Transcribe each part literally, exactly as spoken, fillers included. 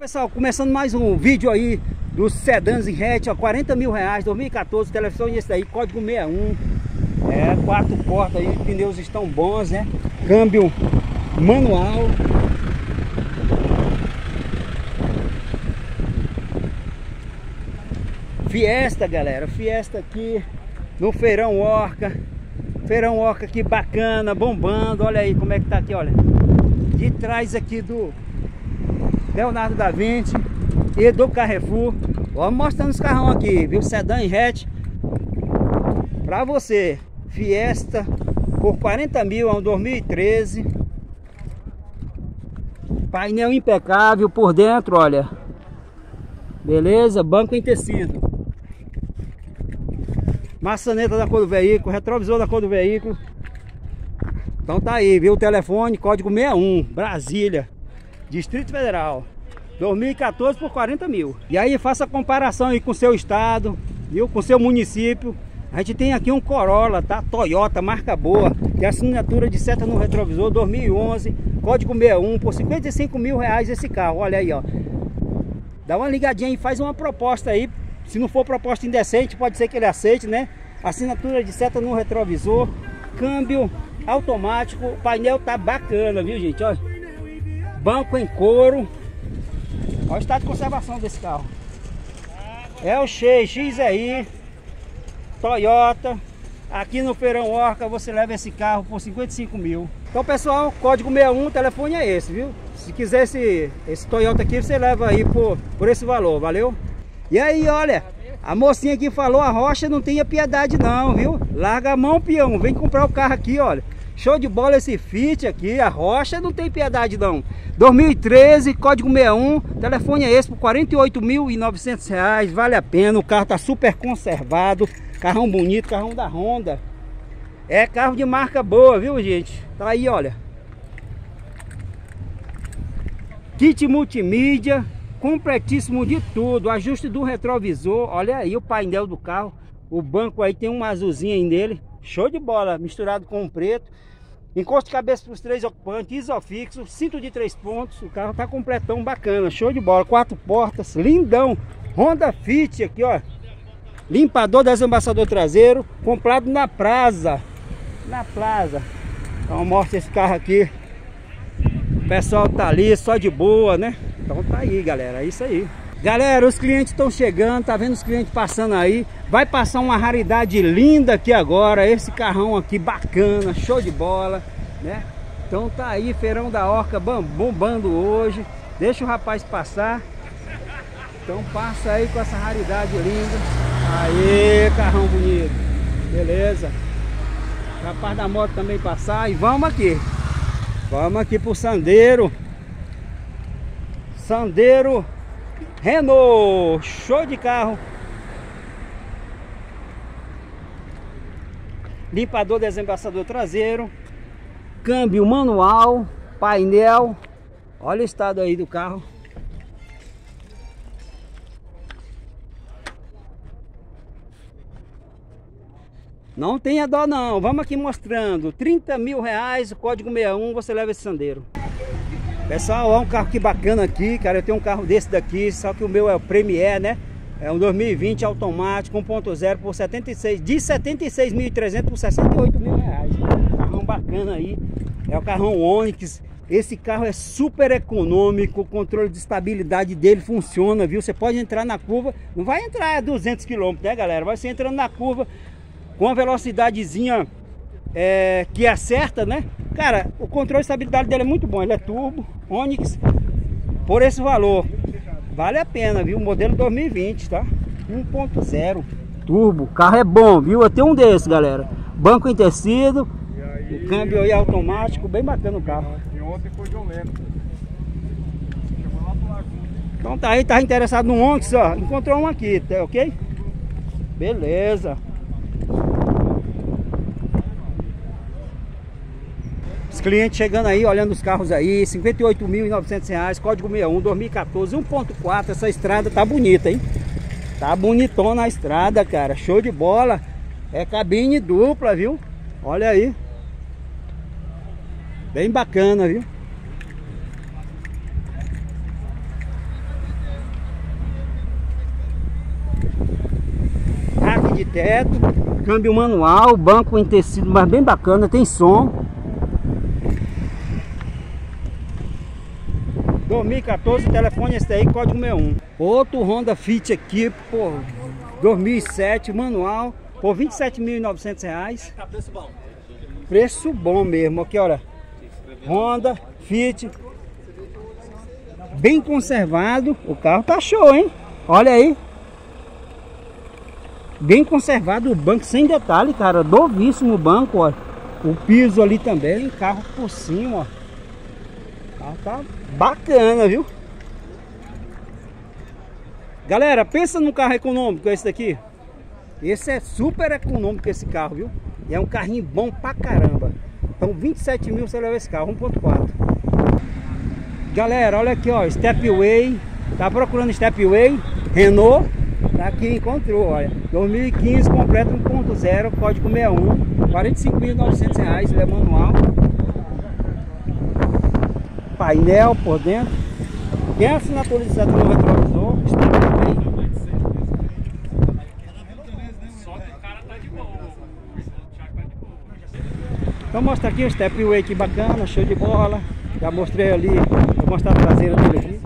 Pessoal, começando mais um vídeo aí dos sedãs em hatch, ó, quarenta mil reais, dois mil e quatorze, telefone esse daí, código sessenta e um, é, quatro portas aí, pneus estão bons, né, câmbio manual. Fiesta, galera, Fiesta aqui no Feirão Orca, Feirão Orca aqui bacana, bombando, olha aí como é que tá aqui, olha, de trás aqui do Leonardo da Vinci e do Carrefour. Vamos mostrando os carrão aqui, viu? Sedã em hatch pra você. Fiesta por quarenta mil, é um dois mil e treze. Painel impecável por dentro, olha. Beleza? Banco em tecido. Maçaneta da cor do veículo, retrovisor da cor do veículo. Então tá aí, viu? O telefone, código sessenta e um, Brasília, Distrito Federal, dois mil e quatorze por quarenta mil. E aí faça a comparação aí com o seu estado, viu? Com o seu município. A gente tem aqui um Corolla, tá? Toyota, marca boa, tem assinatura de seta no retrovisor, dois mil e onze, código sessenta e um, por cinquenta e cinco mil reais esse carro. Olha aí, ó. Dá uma ligadinha e faz uma proposta aí. Se não for proposta indecente, pode ser que ele aceite, né? Assinatura de seta no retrovisor, câmbio automático, o painel tá bacana, viu, gente? Olha, banco em couro. Olha o estado de conservação desse carro. É o X, X I, Toyota. Aqui no Feirão Orca você leva esse carro por cinquenta e cinco mil. Então, pessoal, código sessenta e um, o telefone é esse, viu? Se quiser esse, esse Toyota aqui, você leva aí por, por esse valor, valeu? E aí, olha, a mocinha aqui falou, a Rocha não tenha piedade não, viu? Larga a mão, peão, vem comprar o carro aqui, olha. Show de bola esse Fit aqui, a Rocha não tem piedade não. dois mil e treze, código sessenta e um, telefone é esse por quarenta e oito mil e novecentos reais, vale a pena, o carro tá super conservado, carrão bonito, carrão da Honda. É carro de marca boa, viu, gente? Tá aí, olha. Kit multimídia, completíssimo de tudo, ajuste do retrovisor, olha aí o painel do carro, o banco aí tem uma azulzinha aí nele, show de bola, misturado com o preto, encosto de cabeça para os três ocupantes, isofixo, cinto de três pontos, o carro tá completão, bacana, show de bola, quatro portas, lindão, Honda Fit aqui, ó, limpador desembaçador traseiro, comprado na Plaza, na Plaza, então mostra esse carro aqui, o pessoal tá ali só de boa, né? Então tá aí, galera, é isso aí. Galera, os clientes estão chegando, tá vendo os clientes passando aí. Vai passar uma raridade linda aqui agora, esse carrão aqui bacana, show de bola, né? Então tá aí, Feirão da Orca bombando hoje. Deixa o rapaz passar. Então passa aí com essa raridade linda. Aí, carrão bonito. Beleza. Capaz da moto também passar e vamos aqui. Vamos aqui pro Sandero. Sandero Renault, show de carro. Limpador desembaçador traseiro, câmbio manual, painel. Olha o estado aí do carro. Não tenha dó não, vamos aqui mostrando. Trinta mil reais, o código sessenta e um, você leva esse Sandero. Pessoal, olha um carro que bacana aqui, cara, eu tenho um carro desse daqui, só que o meu é o Premier, né? É um dois mil e vinte automático, um ponto zero por setenta e seis, de setenta e seis mil e trezentos por sessenta e oito mil reais. Carrão bacana aí, é o carrão Onix. Esse carro é super econômico, o controle de estabilidade dele funciona, viu? Você pode entrar na curva, não vai entrar a duzentos quilômetros, né, galera? Vai ser entrando na curva com a velocidadezinha é, que acerta, né? Cara, o controle de estabilidade dele é muito bom, ele é turbo, Onix, por esse valor, vale a pena, viu? Modelo dois mil e vinte, tá? um ponto zero, turbo, carro é bom, viu? Eu tenho um desses, galera, banco em tecido, o câmbio aí automático, bem bacana o carro. E ontem foi violento. Então tá aí, tá interessado no Onix, ó, encontrou um aqui, tá ok? Beleza. Os clientes chegando aí, olhando os carros aí, cinquenta e oito mil e novecentos reais, código sessenta e um, dois mil e quatorze, um ponto quatro, essa estrada tá bonita, hein? Tá bonitona a estrada, cara, show de bola. É cabine dupla, viu? Olha aí. Bem bacana, viu? teto, câmbio manual, banco em tecido, mas bem bacana, tem som. dois mil e quatorze, telefone esse daí, código sessenta e um. Outro Honda Fit aqui, por dois mil e sete, manual, por vinte e sete mil e novecentos reais. Tá preço bom. Preço bom mesmo, aqui olha, Honda Fit, bem conservado, o carro tá show, hein? Olha aí, bem conservado o banco, sem detalhe, cara, novíssimo o banco, ó. O piso ali também, carro por cima, ó. O carro tá bacana, viu? Galera, pensa num carro econômico esse daqui. Esse é super econômico esse carro, viu? E é um carrinho bom pra caramba. Então vinte e sete mil você leva esse carro, um ponto quatro. Galera, olha aqui, ó, Stepway. Tá procurando Stepway? Renault. Tá aqui, encontrou, olha. dois mil e quinze, completo um ponto zero, código sessenta e um. quarenta e cinco mil e novecentos reais, ele é manual. Painel por dentro. Tem assinatura no retrovisor. Stepway. Então mostra aqui o Stepway que bacana, show de bola. Já mostrei ali, vou mostrar a traseira dele aqui.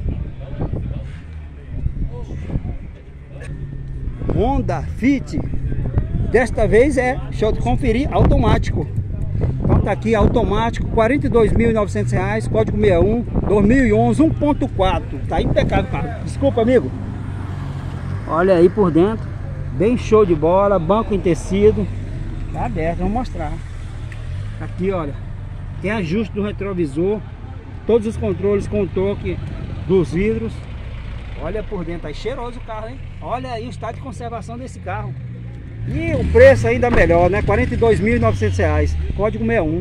Honda Fit, desta vez é, deixa eu conferir, automático. Então tá aqui, automático, quarenta e dois mil e novecentos reais, código sessenta e um, dois mil e onze, um ponto quatro. Tá impecável, cara. Desculpa, amigo. Olha aí por dentro, bem show de bola, banco em tecido. Tá aberto, vou mostrar. Aqui, olha, tem ajuste do retrovisor, todos os controles com o toque dos vidros. Olha por dentro, aí cheiroso o carro, hein? Olha aí o estado de conservação desse carro. E o preço ainda melhor, né? quarenta e dois mil e novecentos reais, código sessenta e um.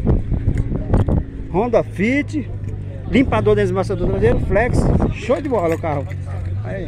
Honda Fit, limpador de esmaçador traseiro, flex, show de bola o carro. Aí.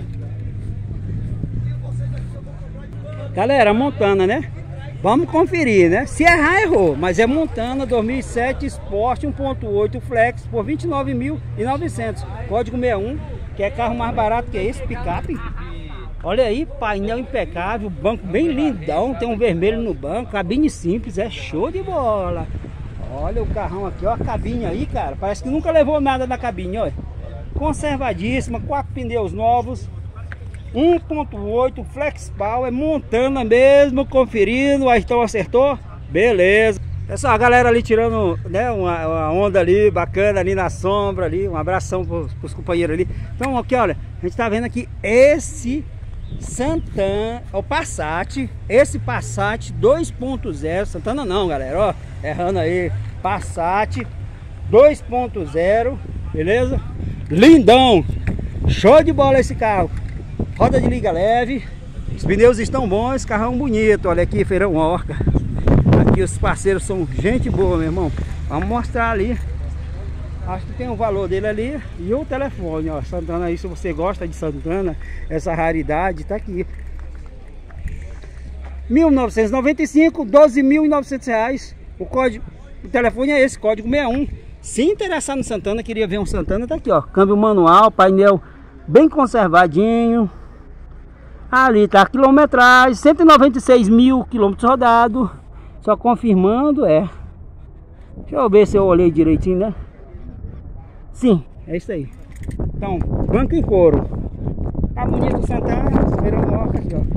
Galera, Montana, né? Vamos conferir, né? Se errar, errou. Mas é Montana dois mil e sete Sport um ponto oito Flex por vinte e nove mil e novecentos. Código sessenta e um, que é carro mais barato que esse, picape. Olha aí, painel impecável, banco bem lindão, tem um vermelho no banco, cabine simples, é show de bola. Olha o carrão aqui, ó, a cabine aí, cara, parece que nunca levou nada na cabine, olha. Conservadíssima, quatro pneus novos. um ponto oito Flex Power, Montana mesmo, conferindo, a Ayrton acertou, beleza. Pessoal, a galera ali tirando, né, uma, uma onda ali, bacana ali na sombra ali, um abração pros, pros companheiros ali. Então aqui, olha, a gente tá vendo aqui esse Santana, o Passat, esse Passat dois ponto zero, Santana não, galera, ó, errando aí, Passat dois ponto zero, beleza? Lindão, show de bola esse carro. Roda de liga leve, os pneus estão bons, carrão bonito. Olha aqui, Feirão Orca. Aqui os parceiros são gente boa, meu irmão. Vamos mostrar ali. Acho que tem o valor dele ali e o telefone, ó. Santana aí, se você gosta de Santana, essa raridade, tá aqui. mil novecentos e noventa e cinco, doze mil e novecentos reais. O código, o telefone é esse, código sessenta e um. Se interessar no Santana, queria ver um Santana, tá aqui, ó. Câmbio manual, painel bem conservadinho. Ali tá a quilometragem, cento e noventa e seis mil quilômetros rodados. Só confirmando, é. Deixa eu ver se eu olhei direitinho, né? Sim, é isso aí. Então, banco em couro. Tá bonito o Santana, aqui, ó.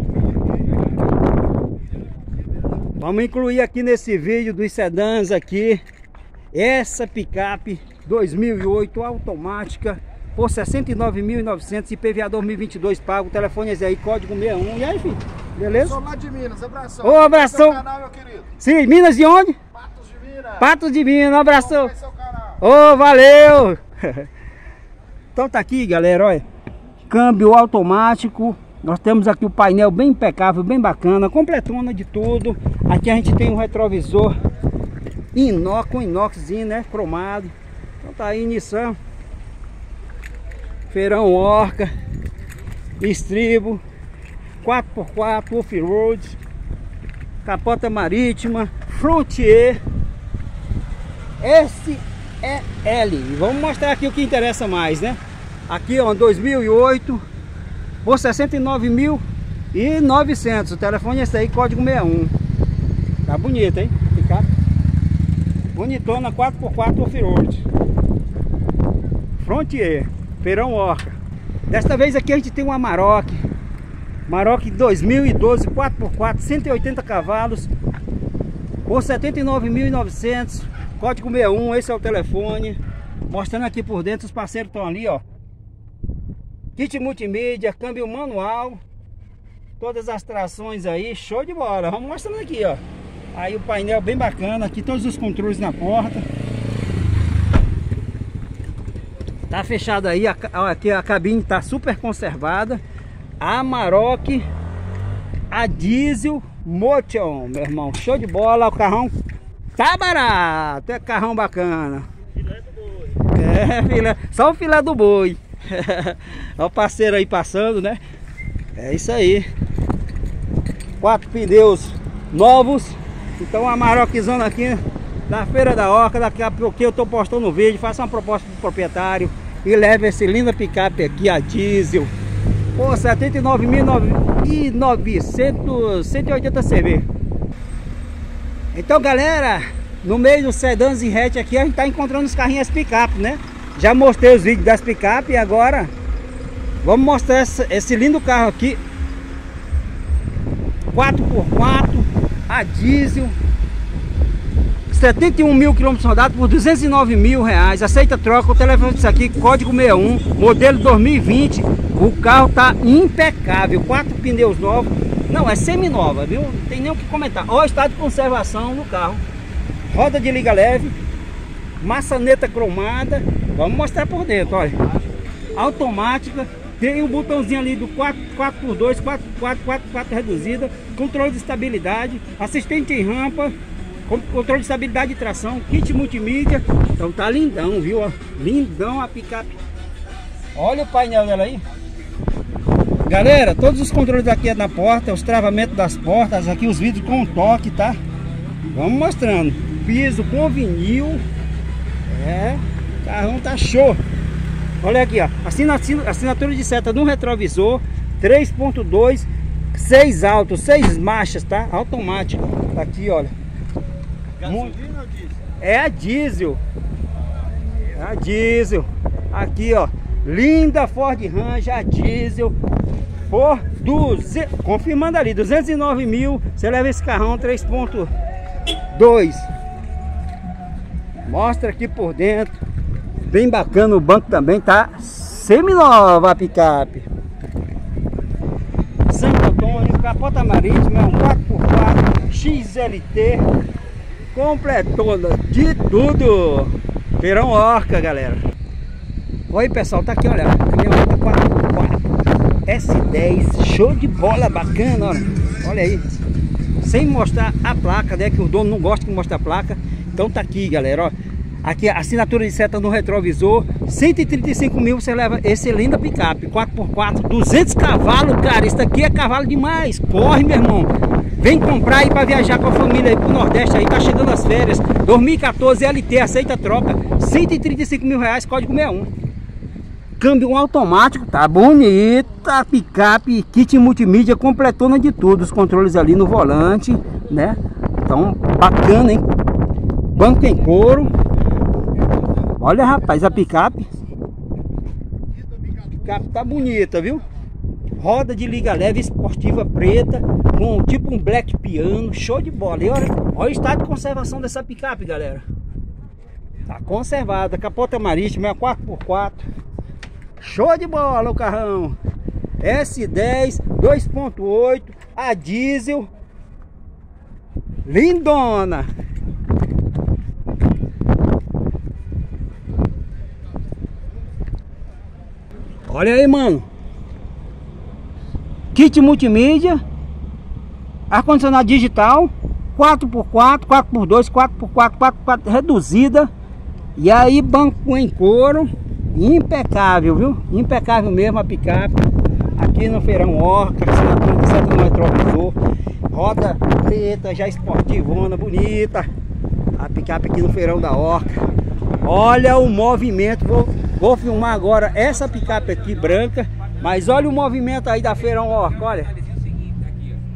Vamos incluir aqui nesse vídeo dos sedãs aqui essa picape dois mil e oito automática por sessenta e nove mil e novecentos, I P V A dois mil e vinte e dois pago. O telefone é esse aí, código sessenta e um. E aí, filho? Beleza? Sou lá de Minas, abração. Ô, abração. Canal, meu querido. Sim, Minas de onde? Patos de Minas. Patos de Minas, um abração. Ô, oh, valeu. Então tá aqui, galera, olha. Câmbio automático. Nós temos aqui o painel bem impecável, bem bacana, completona de tudo. Aqui a gente tem um retrovisor inox, com inoxzinho, né, cromado. Então tá aí, Nissan Feirão Orca, estribo, quatro por quatro, off-road, capota marítima, Frontier S E L. Vamos mostrar aqui o que interessa mais, né? Aqui, ó, dois mil e oito por sessenta e nove mil e novecentos. O telefone é esse aí, código sessenta e um. Tá bonito, hein? Picape bonitona, quatro por quatro off-road. Frontier, Feirão Orca. Desta vez aqui a gente tem uma Amarok. Amarok dois mil e doze, quatro por quatro, cento e oitenta cavalos, por setenta e nove mil e novecentos. Código sessenta e um, esse é o telefone. Mostrando aqui por dentro, os parceiros estão ali, ó. Kit multimídia, câmbio manual, todas as trações aí, show de bola. Vamos mostrando aqui, ó. Aí o painel bem bacana, aqui todos os controles na porta. Tá fechado aí, a, aqui a cabine tá super conservada. A Amarok, a diesel Motion, meu irmão, show de bola. O carrão tá barato, é carrão bacana. Filé do boi. É, filé, só o filé do boi. Olha o parceiro aí passando, né? É isso aí. Quatro pneus novos. Então a Amarokzona aqui na Feira da Orca. Daqui a pouco eu tô postando um vídeo. Faça uma proposta pro proprietário e leve esse linda picape aqui, a diesel, por setenta e nove mil e novecentos, cento e oitenta C V. Então galera, no meio dos sedãs e hatch aqui a gente tá encontrando os carrinhos picape, né? Já mostrei os vídeos das picape e agora vamos mostrar esse, esse lindo carro aqui, quatro por quatro, a diesel, setenta e um mil quilômetros rodados por duzentos e nove mil reais. Aceita troca. O telefone disso aqui, código sessenta e um, modelo dois mil e vinte. O carro tá impecável, quatro pneus novos. Não, é semi-nova, viu? Não tem nem o que comentar. Olha o estado de conservação do carro. Roda de liga leve, maçaneta cromada. Vamos mostrar por dentro, olha. Automática. Tem um botãozinho ali do quatro por dois, quatro por quatro, quatro por quatro reduzida. Controle de estabilidade, assistente em rampa, controle de estabilidade e tração, kit multimídia. Então tá lindão, viu? Ó, lindão a picape. Olha o painel dela aí. Galera, todos os controles aqui é na porta, os travamentos das portas, aqui os vidros com toque, tá? Vamos mostrando. Piso com vinil. É, o carrão tá show. Olha aqui, ó. Assina, assinatura de seta no retrovisor, três ponto dois, seis altos, seis marchas, tá? Automático. Tá aqui, olha. Gasolina ou diesel? É a diesel. É a diesel. Aqui, ó. Linda Ford Ranger, a diesel. Por duzentos, confirmando ali, duzentos e nove mil. Você leva esse carrão três ponto dois. Mostra aqui por dentro. Bem bacana, o banco também tá semi-nova a picape. Santo Antônio, capota marítima, é um quatro por quatro X L T. Completona de tudo. Feirão Orca, galera. Oi pessoal, tá aqui, olha. Caminhonete quatro por quatro S dez, show de bola, bacana, olha. Olha aí. Sem mostrar a placa, né? Que o dono não gosta de mostrar a placa. Então tá aqui, galera, ó. Aqui a assinatura de seta no retrovisor, cento e trinta e cinco mil. Você leva esse linda picape, quatro por quatro, duzentos cavalos, cara. Isso aqui é cavalo demais. Corre, meu irmão. Vem comprar aí para viajar com a família aí pro Nordeste aí. Tá chegando as férias. dois mil e quatorze L T, aceita troca. cento e trinta e cinco mil reais, código sessenta e um. Câmbio automático, tá bonita. Picape, kit multimídia, completona de tudo. Os controles ali no volante, né? Então, bacana, hein? Banco em couro. Olha, rapaz, a picape. Picape tá bonita, viu? Roda de liga leve esportiva preta, com tipo um black piano, show de bola. E olha, olha o estado de conservação dessa picape, galera. Tá conservada, capota marítima, é quatro por quatro. Show de bola o carrão. S dez, dois ponto oito, a diesel. Lindona. Olha aí, mano. Kit multimídia, ar-condicionado digital, quatro por quatro, quatro por dois, quatro por quatro, quatro por quatro reduzida. E aí, banco em couro, impecável, viu? Impecável mesmo a picape. Aqui no Feirão Orca, assinatura de seta no retrovisor. Roda preta, já esportivona, bonita. A picape aqui no Feirão da Orca. Olha o movimento, vou, vou filmar agora essa picape aqui branca. Mas olha o movimento aí da Feirão Orca, olha.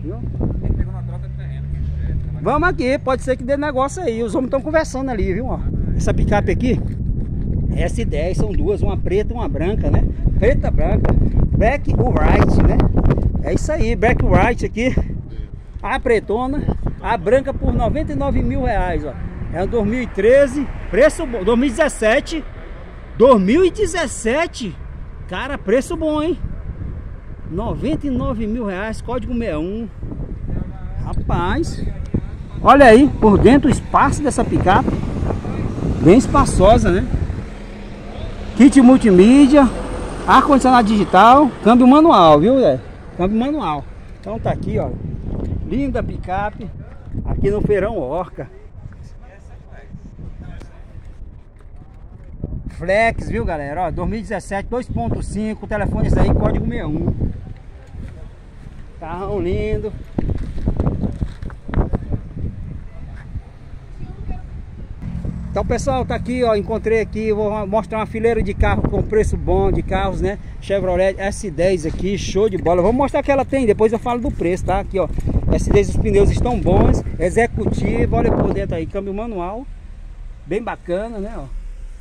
viu? Ele pegou na troca de terreno. Vamos aqui, pode ser que dê negócio aí. Os homens estão conversando ali, viu? Ó, essa picape aqui, S dez, são duas, uma preta e uma branca, né? Preta, branca, black ou white, né? É isso aí, black white aqui. A pretona, a branca por noventa e nove mil reais, ó. É um dois mil e treze, preço bom, dois mil e dezessete. dois mil e dezessete, cara, preço bom, hein? noventa e nove mil reais, código sessenta e um. Rapaz, olha aí por dentro o espaço dessa picape, bem espaçosa, né? Kit multimídia, ar-condicionado digital, câmbio manual, viu, é? Câmbio manual. Então tá aqui, ó, linda picape, aqui no Feirão Orca. Flex, viu, galera? Ó, dois mil e dezessete, dois ponto cinco, telefones aí, código sessenta e um. Carrão lindo. Então, pessoal, tá aqui, ó, encontrei aqui, vou mostrar uma fileira de carro com preço bom de carros, né? Chevrolet S dez aqui, show de bola. Vou mostrar que ela tem, depois eu falo do preço, tá? Aqui, ó, S dez, os pneus estão bons, executivo, olha por dentro aí, câmbio manual, bem bacana, né, ó.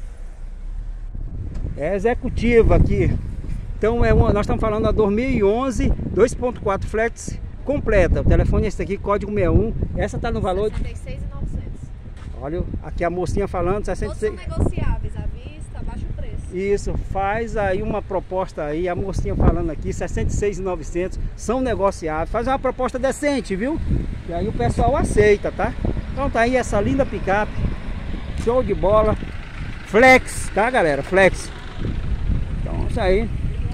É executiva aqui. Então é uma, nós estamos falando da dois mil e onze, dois ponto quatro Flex completa. O telefone é esse aqui, código sessenta e um. Essa tá no valor de sessenta e seis mil e novecentos. Olha, aqui a mocinha falando sessenta e seis. Todos são negociáveis à vista, abaixo o preço. Isso, faz aí uma proposta aí, a mocinha falando aqui, sessenta e seis mil e novecentos, são negociáveis. Faz uma proposta decente, viu? E aí o pessoal aceita, tá? Então tá aí essa linda picape. Show de bola. Flex, tá, galera? Flex. Então isso aí.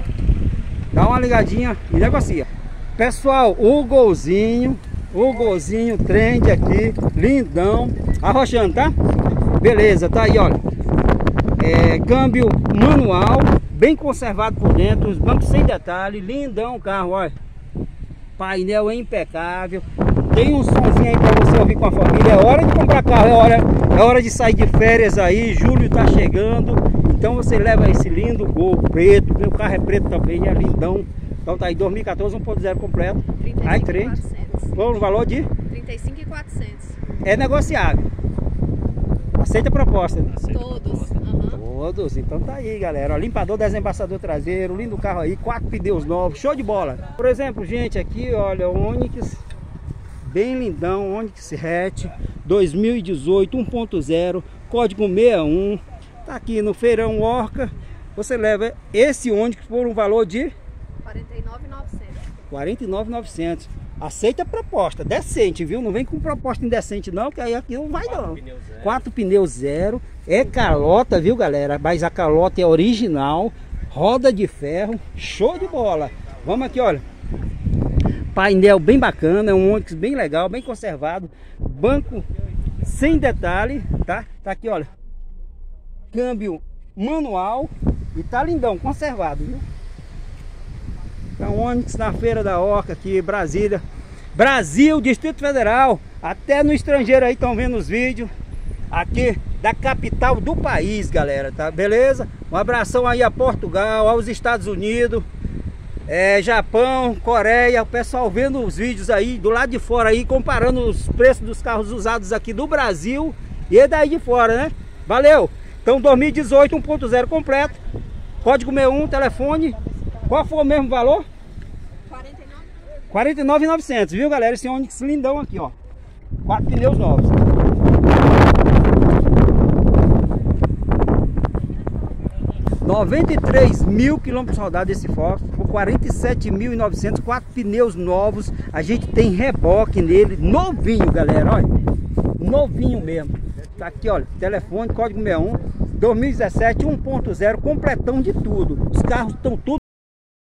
Dá uma ligadinha e negocia. Pessoal, o golzinho, o golzinho trend aqui, lindão, arrochando, tá? Beleza, tá aí, olha. É, câmbio manual, bem conservado por dentro, os bancos sem detalhe, lindão o carro, olha. Painel impecável. Tem um somzinho aí pra você ouvir com a família. É hora de comprar carro, é hora, é hora de sair de férias aí, julho tá chegando. Então você leva esse lindo Gol preto, meu carro é preto também, é lindão. Então tá aí, dois mil e quatorze, um ponto zero completo. Aí três. Bom, no valor de trinta e cinco mil e quatrocentos. É negociável. Aceita a proposta? Aceita Todos. Uhum. Todos. Então tá aí, galera. Ó, limpador, desembaçador traseiro, lindo carro aí, quatro pneus novos, show de bola. Por exemplo, gente, aqui, olha, o Onix, bem lindão, Onix hatch, dois mil e dezoito, um ponto zero, código sessenta e um. Tá aqui no Feirão Orca. Você leva esse Onix por um valor de quarenta e nove mil e novecentos. quarenta e nove mil e novecentos. Aceita a proposta, decente, viu? Não vem com proposta indecente não, que aí aqui não vai não. Quatro pneus zero. É calota, viu, galera? Mas a calota é original. Roda de ferro. Show de bola. Vamos aqui, olha. Painel bem bacana, é um Onix bem legal, bem conservado. Banco sem detalhe, tá? Tá aqui, olha. Câmbio manual e tá lindão, conservado, viu? Então, Onix na Feira da Orca aqui, Brasília, Brasil, Distrito Federal, até no estrangeiro aí estão vendo os vídeos aqui da capital do país, galera, tá? Beleza? Um abração aí a Portugal, aos Estados Unidos, é, Japão, Coreia, o pessoal vendo os vídeos aí do lado de fora aí, comparando os preços dos carros usados aqui do Brasil e daí de fora, né? Valeu! Então dois mil e dezoito, um ponto zero completo, código sessenta e um, telefone, qual foi o mesmo valor? quarenta e nove mil e novecentos, viu, galera? Esse Onix lindão aqui, ó, quatro pneus novos. noventa e três mil quilômetros rodados esse Fox, por quarenta e sete mil e novecentos, quatro pneus novos. A gente tem reboque nele, novinho, galera, olha, novinho mesmo. Tá aqui, olha, telefone, código sessenta e um, dois mil e dezessete, um ponto zero, completão de tudo. Os carros estão tudo